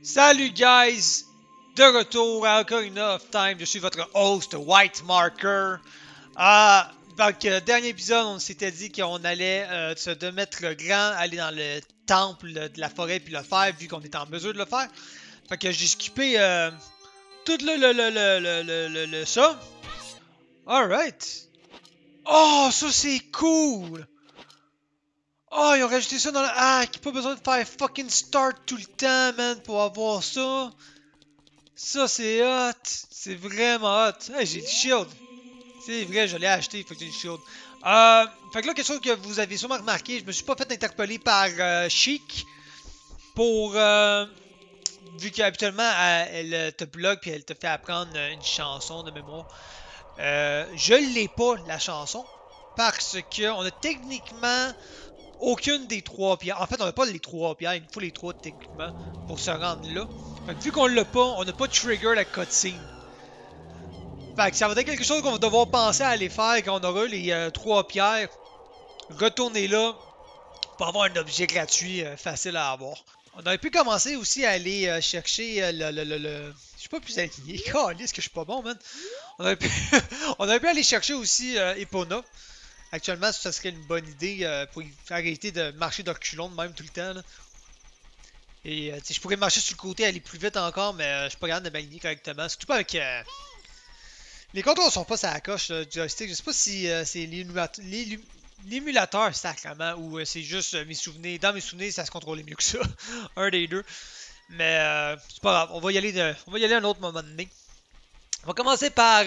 Salut guys! De retour à Ocarina of Time, je suis votre host White Marker. Donc, dernier épisode, on s'était dit qu'on allait se mettre le grand, aller dans le temple de la forêt puis le faire, vu qu'on était en mesure de le faire. Fait que j'ai skippé tout ça. Alright. Oh, ça c'est cool! Oh, ils ont rajouté ça dans le hack! Pas besoin de faire fucking start tout le temps, man, pour avoir ça. Ça, c'est hot! C'est vraiment hot! Hey, j'ai le shield! C'est vrai, je l'ai acheté, faut que j'ai le shield. Fait que là, quelque chose que vous avez sûrement remarqué, je me suis pas fait interpeller par Chic pour... vu qu'habituellement, elle te bloque puis elle te fait apprendre une chanson de mémoire. Je l'ai pas, la chanson, parce que on a techniquement aucune des trois pierres. En fait, on n'a pas les trois pierres, il nous faut les trois techniquement pour se rendre là. Fait que vu qu'on l'a pas, on n'a pas trigger la cutscene. Fait que ça va être quelque chose qu'on va devoir penser à aller faire quand on aura les trois pierres. Retourner là pour avoir un objet gratuit facile à avoir. On aurait pu commencer aussi à aller chercher Je suis pas plus aligné. Calisse que je suis pas bon, man. On aurait pu, on aurait pu aller chercher aussi Epona. Actuellement, ça serait une bonne idée pour arrêter de marcher de reculons de même tout le temps. Là. Et je pourrais marcher sur le côté, aller plus vite encore, mais je suis pas capable de m'aligner correctement. Surtout pas avec... Les contrôles sont pas sur la coche du joystick. Je sais pas si c'est l'émulateur sacrément ou c'est juste mes souvenirs. Dans mes souvenirs, ça se contrôlait mieux que ça. Un des deux. Mais c'est pas grave. On va y aller à un autre moment donné. On va commencer par...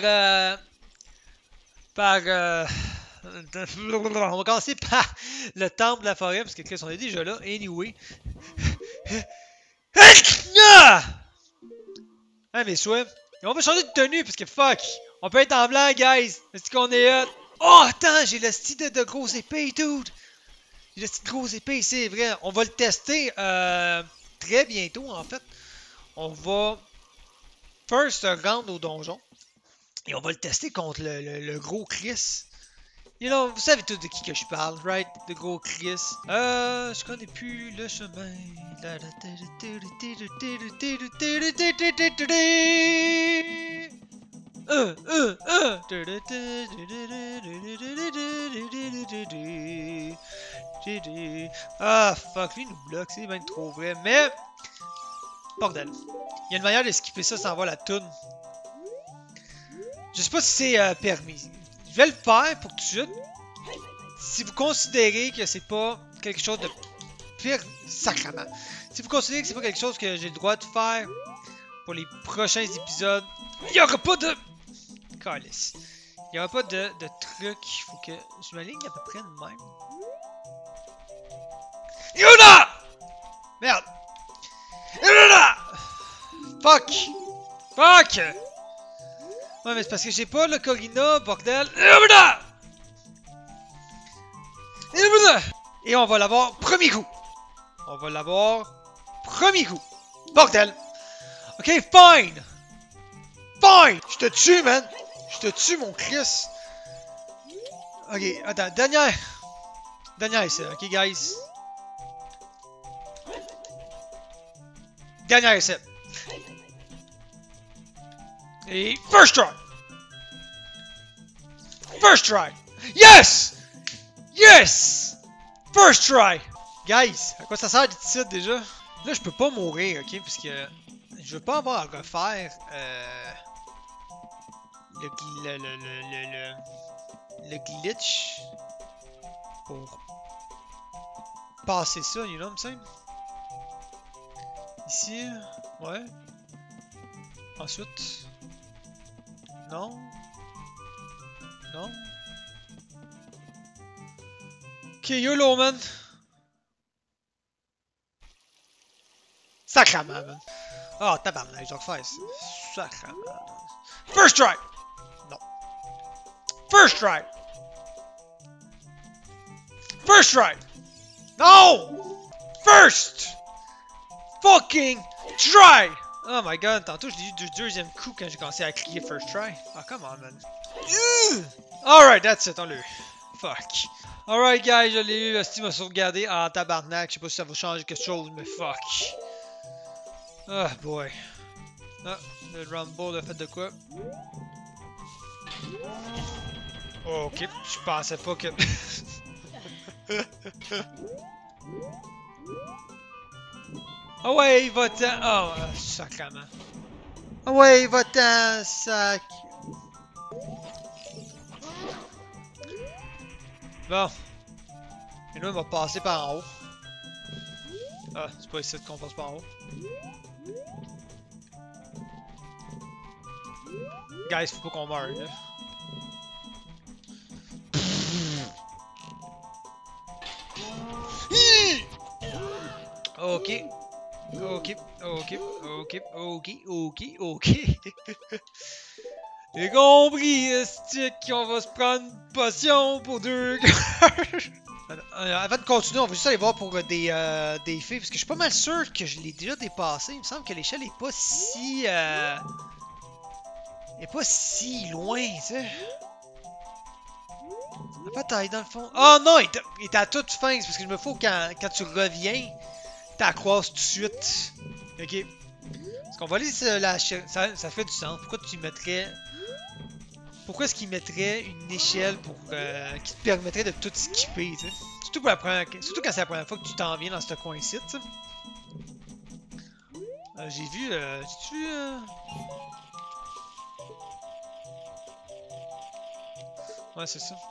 on va commencer par le temple de la forêt, parce que Chris, on est déjà là. Anyway. Ah, mes souhaits. Et on va changer de tenue, parce que fuck. On peut être en blanc, guys. Est-ce qu'on est hot? Oh, attends, j'ai le style de grosse épée, dude. J'ai le style de grosse épée, c'est vrai. On va le tester très bientôt, en fait. On va first rendre au donjon. Et on va le tester contre le gros Chris. You know, vous savez tous de qui que je parle, right? De gros Chris. Je connais plus le chemin. Ah, fuck, lui il nous bloque, c'est même trop vrai. Mais, bordel. Il y a une manière de skipper ça sans voir la toune. Je sais pas si c'est permis. Je vais le faire pour tout de suite. Si vous considérez que c'est pas quelque chose de pire sacrement. Si vous considérez que c'est pas quelque chose que j'ai le droit de faire pour les prochains épisodes, il y aura pas de... Calice. Il y aura pas de truc. Il faut que je m'aligne à peu près de même. Yuna! Merde! Yuna! Fuck! Fuck! Ouais, mais c'est parce que j'ai pas l'Ocarina, bordel. Et on va l'avoir premier coup. On va l'avoir premier coup. Bordel. Ok, fine. Fine. Je te tue, man. Je te tue, mon Chris. Ok, attends, dernière. Dernière essai, ok, guys. Dernière essai. Et first try! First try! Yes! Yes! First try! Guys, à quoi ça sert d'ici déjà? Là, je peux pas mourir, ok? Parce que je veux pas avoir à refaire le glitch pour passer ça, you know what I'm saying? Ici, ouais. Ensuite... Non. Non. Ok, YOLO, man. Sacrament, man. Oh, tabarnak, je dois refaire ça. Sacrament. First try! Non. First try! First try! No! First! Fucking try! Oh my god, tantôt je l'ai eu du deuxième coup quand j'ai commencé à cliquer first try. Ah, come on, man. Alright, that's it, on l'a eu. Fuck. Alright, guys, je l'ai eu. Steam m'a sauvegardé en tabarnak. Je sais pas si ça va changer quelque chose, mais fuck. Ah, boy. Ah, le Rumble a fait de quoi? Oh, ok, je pensais pas que... Ah ouais, va-t'en! Oh, sacrement. Ah ouais, va-t'en, sac! Bon. Et là, on va passer par en haut. Ah, c'est pas ici qu'on passe par en haut. Guys, faut pas qu'on meure, là. Ok. Ok, ok, ok, ok, ok, ok. J'ai compris, stick, on va se prendre une potion pour 2 Avant de continuer, on va juste aller voir pour des filles, parce que je suis pas mal sûr que je l'ai déjà dépassé. Il me semble que l'échelle est pas si... est pas si loin, tu sais. Peut-être, dans le fond. Oh non, il est à toute fin, c'est parce que je me faut quand tu reviens, t'accroises tout de suite. Ok. Parce qu'on va aller ça fait du sens. Pourquoi tu mettrais... Pourquoi est-ce qu'il mettrait une échelle pour qui te permettrait de tout skipper, tu sais? Surtout quand c'est la première fois que tu t'en viens dans ce coin-ci, tu sais. J'ai vu... J'ai-tu vu... Ouais, c'est ça.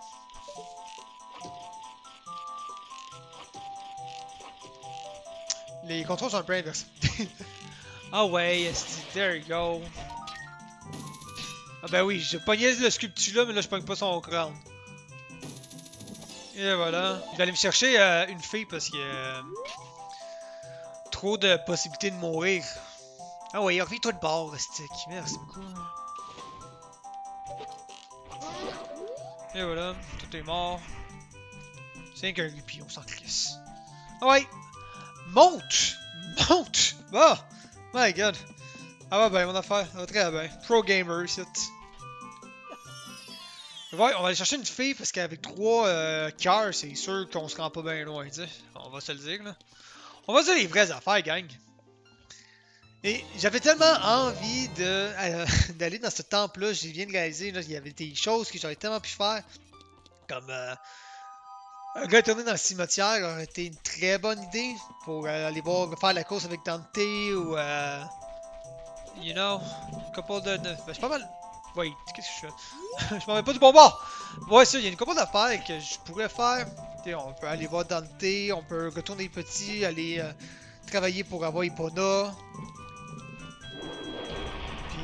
Les contrôles sont un peu inversés. Ah ouais, there you go. Ah ben oui, je pognais le sculpture là, mais là je pogne pas son crâne. Et voilà. Je vais aller me chercher une fille parce que trop de possibilités de mourir. Ah ouais, reviens-toi de bord, stick. Merci beaucoup. Et voilà, tout est mort. C'est qu'un rupie, on s'en crisse. Ah ouais! Monte! Monte! Oh! My god! Ah va ben, mon affaire. Ça va très bien. Pro gamer, ici. Ouais, on va aller chercher une fille parce qu'avec 3 cœurs, c'est sûr qu'on se rend pas bien loin, tu sais. On va se le dire, là. On va dire les vraies affaires, gang. Et j'avais tellement envie d'aller dans ce temple-là, je viens de réaliser, là, il y avait des choses que j'aurais tellement pu faire. Comme retourner dans le cimetière aurait été une très bonne idée pour aller voir, faire la course avec Dante ou you know, une couple de... Ben, c'est pas mal. Wait, qu'est-ce que je fais? Je m'en vais pas du bon bord! Ouais, ça, il y a une couple d'affaires que je pourrais faire. T'sais, on peut aller voir Dante, on peut retourner petit, aller travailler pour avoir Epona. Puis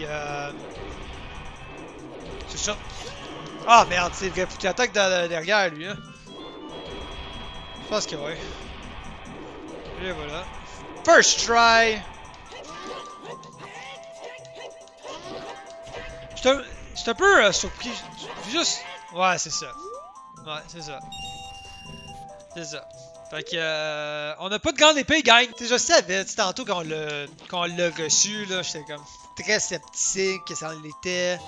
c'est ça. Ah merde, c'est vrai, faut qu'il attaque derrière lui, hein. Je pense que ouais. Et voilà. First try! J'étais un peu surpris. Juste. Ouais, c'est ça. Ouais, c'est ça. C'est ça. Fait que. On n'a pas de grande épée, gang! T'sais, je savais, tantôt quand on l'a reçu, là, j'étais comme très sceptique que ça en était.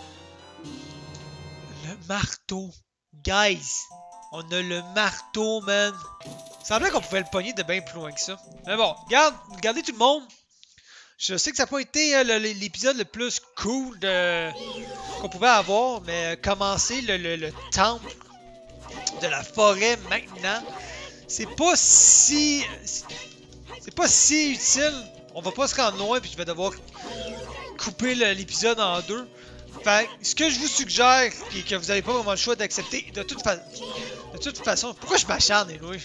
Le marteau. Guys! On a le marteau, man! Il semblait qu'on pouvait le pogner de bien plus loin que ça. Mais bon, regardez tout le monde. Je sais que ça n'a pas été l'épisode le plus cool qu'on pouvait avoir, mais commencer le temple de la forêt maintenant, c'est pas si utile. On va pas se rendre loin puis je vais devoir couper l'épisode en deux. Fait ce que je vous suggère, et que vous n'avez pas vraiment le choix d'accepter, de toute façon, pourquoi je m'acharne, Louis?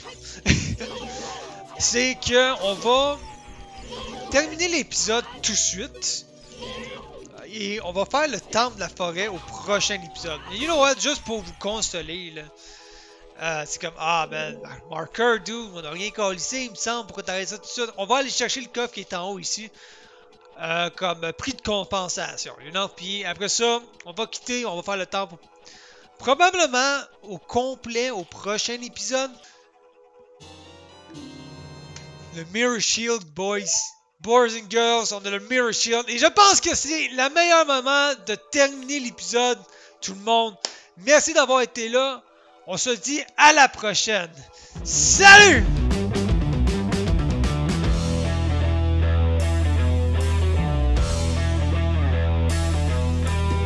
C'est que on va terminer l'épisode tout de suite. Et on va faire le temple de la forêt au prochain épisode. Et you know what? Juste pour vous consoler, là. C'est comme, ah ben, marker, dude, on a rien calissé, il me semble, pourquoi t'arrêtes ça tout de suite? On va aller chercher le coffre qui est en haut ici. Comme prix de compensation, you know? Puis après ça, on va quitter, on va faire le temple probablement au complet au prochain épisode. Le Mirror Shield, boys. Boys and girls, on a le Mirror Shield. Et je pense que c'est le meilleur moment de terminer l'épisode. Tout le monde, merci d'avoir été là. On se dit à la prochaine. Salut!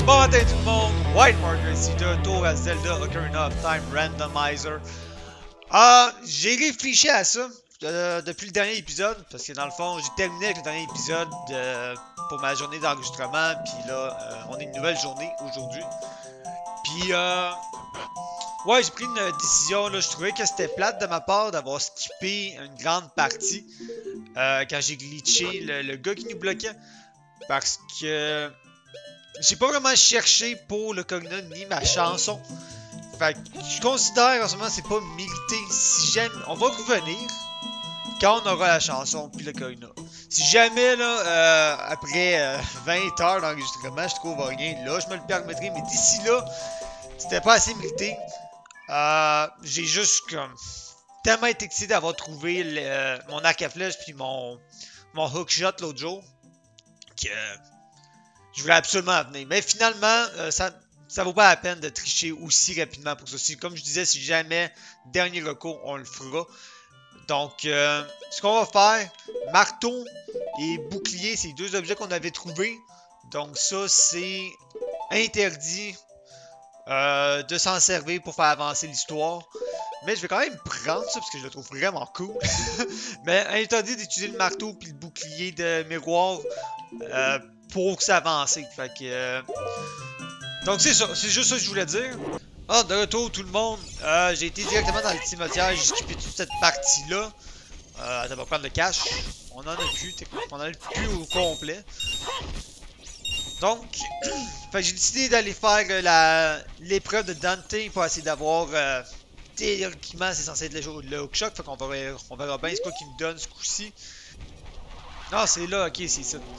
Bon matin tout le monde, White Marker ici, de retour à Zelda Ocarina of Time Randomizer. J'ai réfléchi à ça depuis le dernier épisode, parce que dans le fond, j'ai terminé avec le dernier épisode pour ma journée d'enregistrement, puis là, on a une nouvelle journée aujourd'hui. Puis, ouais, j'ai pris une décision, là, je trouvais que c'était plate de ma part d'avoir skippé une grande partie quand j'ai glitché le gars qui nous bloquait, parce que j'ai pas vraiment cherché pour l'Ocarina ni ma chanson. Fait que je considère en ce moment c'est pas mérité. Si jamais on va revenir quand on aura la chanson puis l'Ocarina. Si jamais là après 20 heures d'enregistrement je trouve rien là, je me le permettrai, mais d'ici là, c'était pas assez mérité. J'ai juste comme tellement été excité d'avoir trouvé mon arc à flèche puis mon hookshot l'autre jour que je voulais absolument venir. Mais finalement, ça vaut pas la peine de tricher aussi rapidement pour ça. Comme je disais, si jamais, dernier recours, on le fera. Donc, ce qu'on va faire, marteau et bouclier, c'est deux objets qu'on avait trouvés. Donc ça, c'est interdit de s'en servir pour faire avancer l'histoire. Mais je vais quand même prendre ça parce que je le trouve vraiment cool. Mais interdit d'utiliser le marteau puis le bouclier de miroir pour que ça avance. Fait que, donc c'est ça, c'est juste ça que je voulais dire. Ah, de retour tout le monde, j'ai été directement dans le cimetière, j'ai skippé toute cette partie-là. Ça va prendre le cash. On en a plus, on en a plus au complet. Donc, fait que j'ai décidé d'aller faire l'épreuve de Dante pour essayer d'avoir théoriquement c'est censé être le hookshot. Fait qu'on verra bien ce quoi qu'il me donne ce coup-ci. Ah, c'est là, ok, c'est ça.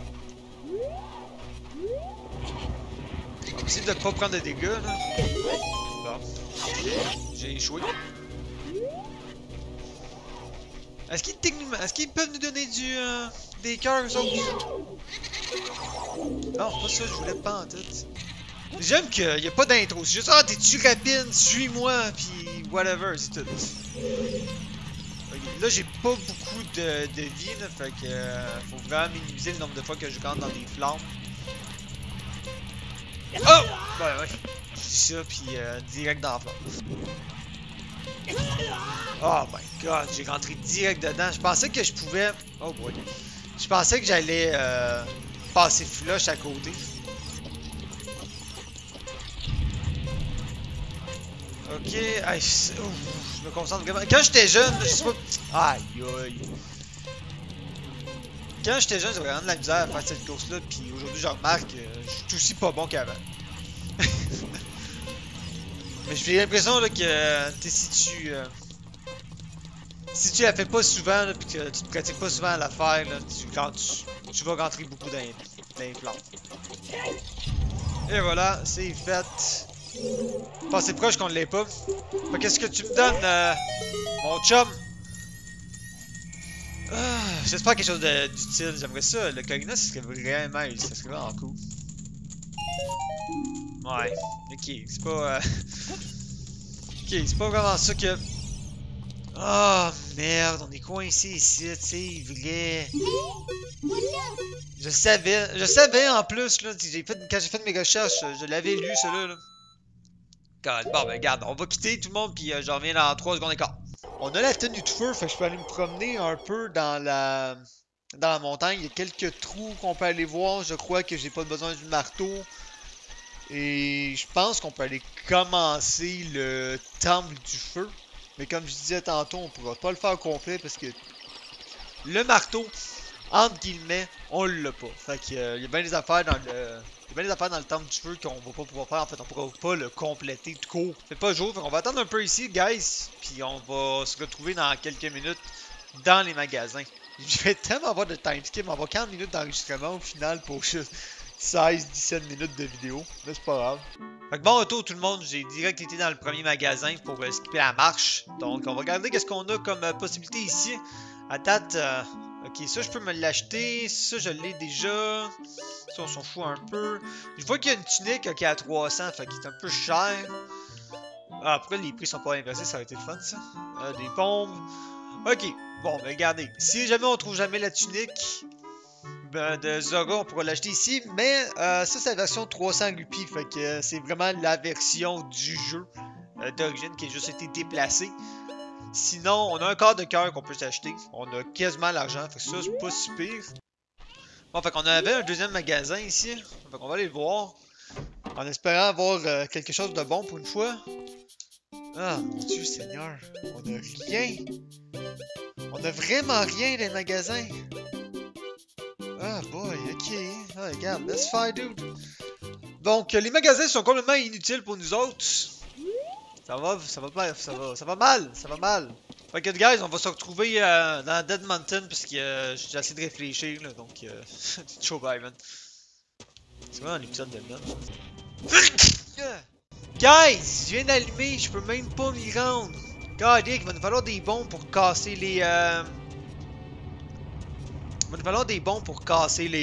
Essayer de ne pas prendre de dégâts, là. Bon. J'ai échoué. Est-ce qu'ils peuvent nous donner des cœurs, eux autres? Non, c'est pas ça, je voulais pas en tête. J'aime qu'il n'y a pas d'intro. C'est juste, ah, t'es-tu rapide, suis-moi, pis whatever, c'est tout. Okay. Là, j'ai pas beaucoup de vie, là, fait que faut vraiment minimiser le nombre de fois que je rentre dans des flammes. Oh! Ouais, je dis ça, pis direct dans la flamme. Oh my god, j'ai rentré direct dedans. Je pensais que je pouvais... Oh boy. Je pensais que j'allais passer flush à côté. Ok, aïe, je me concentre vraiment. Quand j'étais jeune, je sais pas... Aïe aïe. Quand j'étais jeune, j'avais vraiment de la misère à faire cette course-là, puis aujourd'hui, je remarque que je suis aussi pas bon qu'avant. Mais j'ai l'impression que si tu la fais pas souvent, là, pis que tu te pratiques pas souvent à la faire, là, tu vas rentrer beaucoup dans les plans. Et voilà, c'est fait. Enfin, c'est proche qu'on ne l'ait pas. Fait qu'est-ce que tu me donnes, mon chum? J'espère quelque chose d'utile. J'aimerais ça. Le Corina, ça serait vraiment cool. Ouais, ok, c'est pas... ok, c'est pas vraiment ça que... Ah, oh, merde, on est coincé ici, c'est vrai. Je savais en plus, là, quand j'ai fait mes recherches, je l'avais lu, celui-là. Là. Bon, ben regarde, on va quitter tout le monde, puis j'en reviens dans 3 secondes et quart. On a la tenue de feu, fait que je peux aller me promener un peu dans la montagne. Il y a quelques trous qu'on peut aller voir, je crois que j'ai pas besoin du marteau. Et je pense qu'on peut aller commencer le temple du feu. Mais comme je disais tantôt, on pourra pas le faire complet parce que le marteau, entre guillemets, on l'a pas. Fait que il y a bien des affaires dans le temple du feu qu'on va pas pouvoir faire. En fait, on pourra pas le compléter tout court. Fait pas jour, fait qu'on va attendre un peu ici, guys. Puis on va se retrouver dans quelques minutes dans les magasins. Je vais tellement avoir de time skip, on va avoir 40 minutes d'enregistrement au final pour juste 16-17 minutes de vidéo. Mais c'est pas grave. Fait que bon retour tout le monde, j'ai direct été dans le premier magasin pour skipper la marche. Donc on va regarder qu'est-ce qu'on a comme possibilité ici. À date, ok, ça je peux me l'acheter, ça je l'ai déjà. Ça on s'en fout un peu. Je vois qu'il y a une tunique qui est à 300, fait qu'il est un peu cher. Ah, après les prix sont pas inversés, ça aurait été le fun ça. Des pompes. Ok, bon, ben regardez, si jamais on trouve jamais la tunique, de Zora, on pourra l'acheter ici. Mais ça, c'est la version 300 rupies. Fait que c'est vraiment la version du jeu d'origine qui a juste été déplacée. Sinon, on a un quart de cœur qu'on peut s'acheter. On a quasiment l'argent. Fait que ça, c'est pas si pire. Bon, fait qu'on avait un deuxième magasin ici. Fait qu'on va aller le voir. En espérant avoir quelque chose de bon pour une fois. Ah, mon Dieu Seigneur. On a rien. On a vraiment rien dans les magasins. Ah, boy, ok. Ah, regarde, let's fight, dude. Donc, les magasins sont complètement inutiles pour nous autres. Ça va mal. Fait que, guys, on va se retrouver dans Dead Mountain parce que j'ai essayé de réfléchir, là, donc c'est chaud, bye, man. C'est vraiment un épisode de merde. Guys, je viens d'allumer, je peux même pas m'y rendre. God, il va nous falloir des bombes pour casser les... Il va nous falloir des bombes pour casser les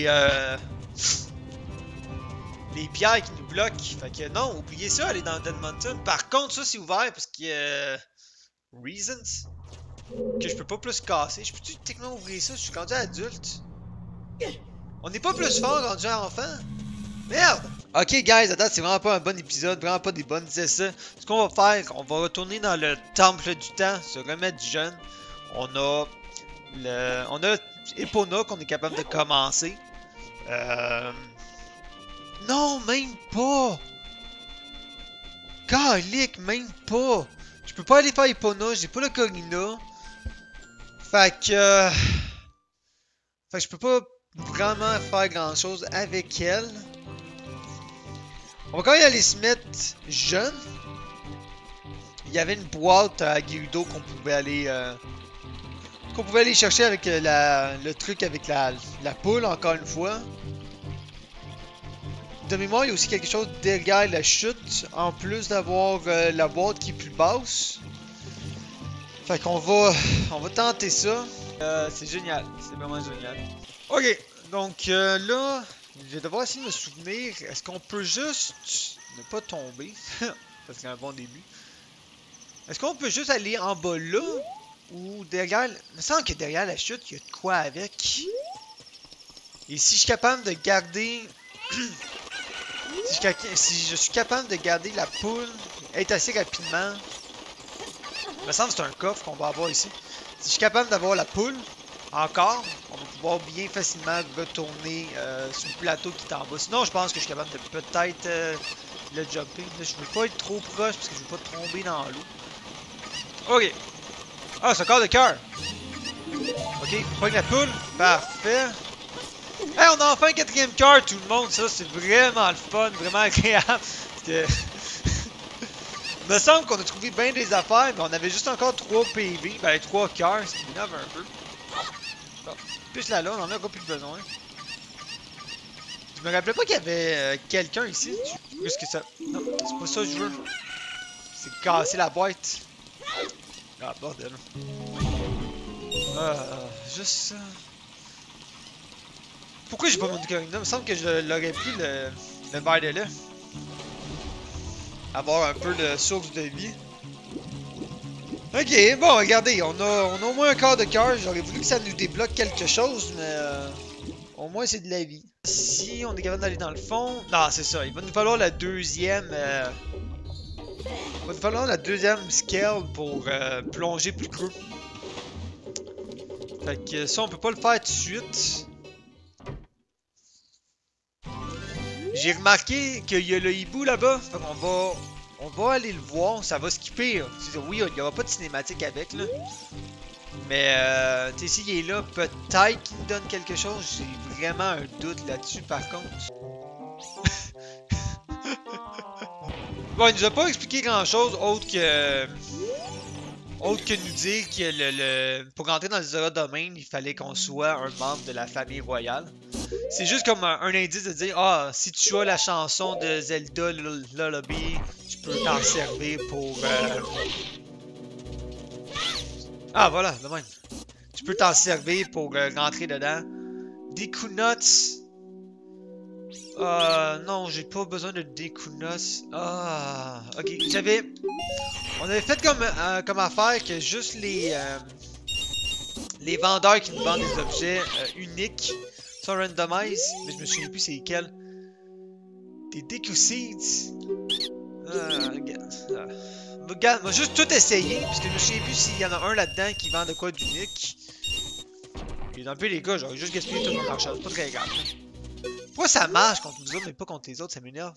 pierres qui nous bloquent. Fait que non, oubliez ça, aller dans Dead Mountain. Par contre, ça c'est ouvert parce qu'il y a... Reasons que je peux pas plus casser. Je peux-tu techniquement ouvrir ça? Je suis rendu adulte. On n'est pas plus fort rendu enfant. Merde! Ok, guys, à date, c'est vraiment pas un bon épisode, vraiment pas des bonnes idées, ça. Ce qu'on va faire, on va retourner dans le temple du temps, se remettre jeune. On a Epona qu'on est capable de commencer. Non, même pas! Calique, même pas! Je peux pas aller faire Epona, j'ai pas le Corina. Fait que je peux pas vraiment faire grand chose avec elle. On va quand même aller se mettre jeune. Il y avait une boîte à Gerudo qu'on pouvait aller chercher avec le truc avec la poule encore une fois. De mémoire, il y a aussi quelque chose derrière la chute en plus d'avoir la boîte qui est plus basse. Fait qu'on va tenter ça. C'est génial, c'est vraiment génial. Ok, donc là, je vais devoir essayer de me souvenir. Est-ce qu'on peut juste ne pas tomber? Parce qu'il y a un bon début. Est-ce qu'on peut juste aller en bas là? Ou derrière... Il me semble que derrière la chute, il y a de quoi avec. Et si je suis capable de garder... si je suis capable de garder la poule, être assez rapidement... Il me semble que c'est un coffre qu'on va avoir ici. Si je suis capable d'avoir la poule, encore, on va pouvoir bien facilement retourner sur le plateau qui est en bas. Sinon, je pense que je suis capable de peut-être le jumper. Là, je veux pas être trop proche parce que je veux pas tomber dans l'eau. Ok. Ah, c'est un corps de cœur. Ok, pogne la poule. Parfait. Hey, on a enfin un quatrième cœur, tout le monde. Ça, c'est vraiment le fun, vraiment agréable. Parce que... Il me semble qu'on a trouvé bien des affaires, mais on avait juste encore 3 PV. Ben, 3 cœurs, ce qui m'énerve un peu. Bon. Plus là, on en a encore plus besoin. Je me rappelais pas qu'il y avait quelqu'un ici. Plus que ça. Non, c'est pas ça que je veux. C'est casser la boîte. Ah, bordel. Juste ça. Pourquoi j'ai pas mon Corina? Il me semble que je l'aurais pris le verre de lait. Avoir un peu de source de vie. Ok, bon, regardez, on a au moins un quart de cœur. J'aurais voulu que ça nous débloque quelque chose, mais au moins c'est de la vie. Si on est capable d'aller dans le fond... Non, c'est ça, il va nous falloir la deuxième... Il va nous falloir la deuxième scale pour plonger plus creux. Fait que ça, on peut pas le faire tout de suite. J'ai remarqué qu'il y a le hibou là-bas. Fait qu'on va aller le voir. Ça va skipper. Oui, il n'y aura pas de cinématique avec, là. Mais, tu sais, s'il est là, peut-être qu'il nous donne quelque chose. J'ai vraiment un doute là-dessus, par contre. Bon, il nous a pas expliqué grand-chose autre que nous dire que pour rentrer dans le Zora Domain, il fallait qu'on soit un membre de la famille royale. C'est juste comme un indice de dire, ah, si tu as la chanson de Zelda Lullaby, tu peux t'en servir pour... Ah, voilà, de même. Tu peux t'en servir pour rentrer dedans. Deku Nuts. Non, j'ai pas besoin de Deku Nuts. Ah, ok, on avait fait comme affaire que juste les vendeurs qui nous vendent des objets uniques Ça randomise, mais je me souviens plus c'est lesquels. Des Deku Seeds. Regarde, on va juste tout essayer, parce que je me souviens plus s'il y en a un là-dedans qui vend de quoi d'unique. Puis dans le pire, les gars, j'aurais juste gaspillé tout mon argent, c'est pas très grave. Pourquoi ça marche contre nous autres, mais pas contre les autres, ça m'énerve.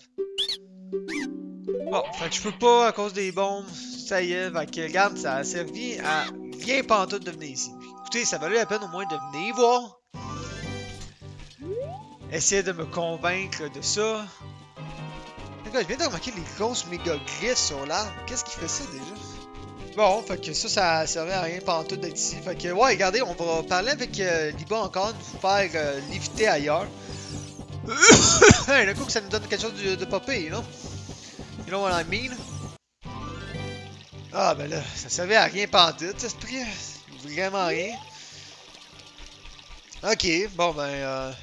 Bon, fait que je peux pas à cause des bombes, ça y est, fait que regarde, ça a servi à rien pantoute de venir ici. Écoutez, ça valait la peine au moins de venir voir. Essayer de me convaincre de ça. Regarde, je viens de remarquer les grosses méga griffes sur l'arbre. Qu'est-ce qui fait ça déjà? Bon, fait que ça servait à rien pantoute d'être ici. Fait que, ouais, regardez, on va parler avec Liba encore, nous faire l'éviter ailleurs. Hey, d'un coup que ça nous donne quelque chose de pas pire, non? You know what I mean? Ah, ben là, ça servait à rien pantoute, esprit. Vraiment rien. Ok, bon ben,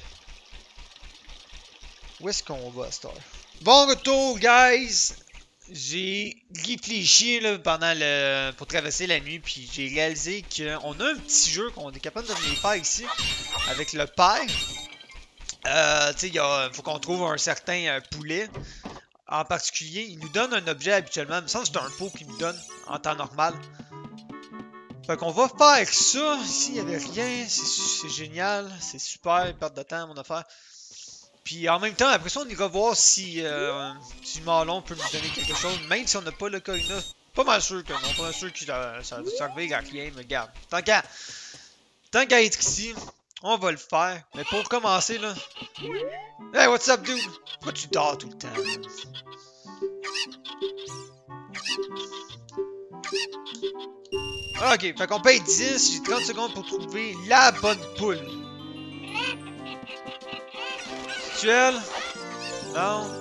où est-ce qu'on va, Star? Bon retour, guys! J'ai réfléchi là, pour traverser la nuit, puis j'ai réalisé qu'on a un petit jeu qu'on est capable de venir faire ici avec le père. Tu sais, faut qu'on trouve un certain poulet. En particulier, il nous donne un objet habituellement. Il me semble que c'est un pot qu'il nous donne en temps normal. Fait qu'on va faire ça. Ici, il n'y avait rien. C'est génial. C'est super. Perte de temps, mon affaire. Puis en même temps, après ça, on ira voir si Marlon peut nous donner quelque chose. Même si on n'a pas le Corina. Pas mal sûr que non. Pas mal sûr que ça va servir à rien. Mais regarde. Tant qu'à être ici, on va le faire. Mais pour commencer, là. Hey, what's up, dude? Pourquoi tu dors tout le temps? Ok, fait qu'on paye 10, j'ai 30 secondes pour trouver la bonne poule. C'est elle? Non?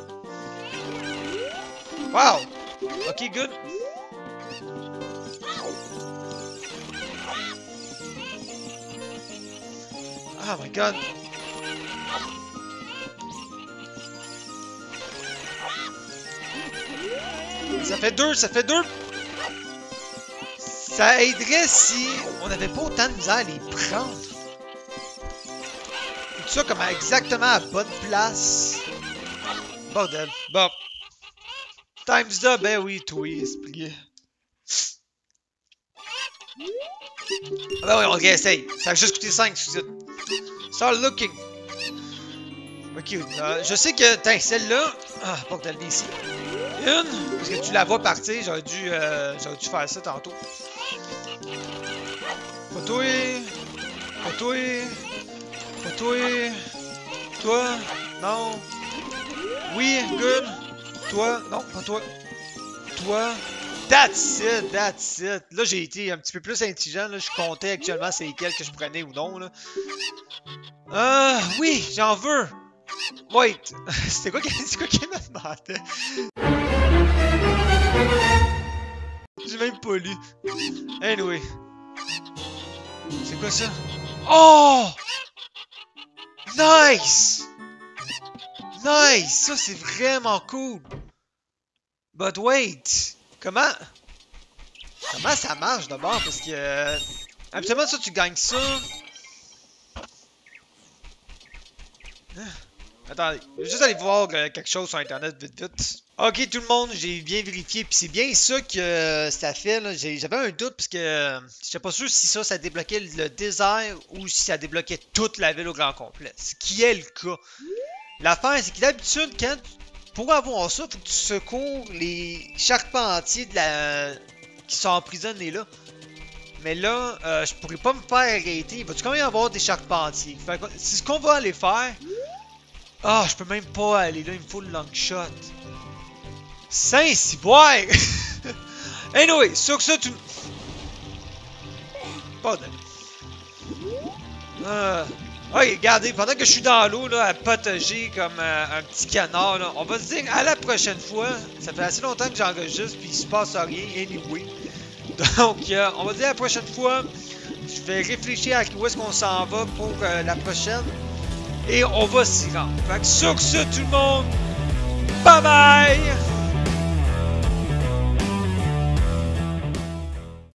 Wow! Ok, good. Oh my god. Ça fait deux, ça fait deux! Ça aiderait si on n'avait pas autant de misère à les prendre. Tout ça comme exactement à la bonne place. Bordel. Bon. Times up, ben oui, toi, expliqué. Ah ben oui, on réessaye. Ça a juste coûté 5, c'est Start looking. Ok, je sais que, tiens, celle-là. Ah, bordel, viens ici. Une, parce que tu la vois partir, j'aurais dû faire ça tantôt. Pas toi, pas toi, pas toi, toi, non, oui, good, toi, non, pas toi, toi, that's it, that's it. Là, j'ai été un petit peu plus intelligent, là, je comptais actuellement c'est lesquels que je prenais ou non, là. Oui, j'en veux. Wait, c'est quoi qu'il m'a demandé? J'ai même pas lu. Anyway. C'est quoi ça? Oh! Nice! Nice! Ça, c'est vraiment cool. But wait! Comment ça marche d'abord? Parce que... habituellement, ça, tu gagnes ça. Attendez, je vais juste aller voir quelque chose sur internet vite vite. Ok tout le monde, j'ai bien vérifié, puis c'est bien ça que ça fait, là. J'avais un doute parce que j'étais pas sûr si ça débloquait le désert ou si ça débloquait toute la ville au grand complet. Ce qui est le cas. L'affaire, c'est que d'habitude, pour avoir ça, faut que tu secours les charpentiers qui sont emprisonnés là. Mais là, je pourrais pas me faire arrêter. Il va-tu quand même y avoir des charpentiers? C'est ce qu'on va aller faire. Ah, je peux même pas aller là, il me faut le long shot. Saint-Ciboire! Anyway, sur ça, tu... Pardon. Ok, regardez, pendant que je suis dans l'eau, là, à patauger comme un petit canard, là, on va se dire à la prochaine fois. Ça fait assez longtemps que j'enregistre, puis il se passe rien, anyway. Donc, on va dire à la prochaine fois. Je vais réfléchir à où est-ce qu'on s'en va pour la prochaine. Et on va s'y rendre. Fait que sur ce, tout le monde, bye bye!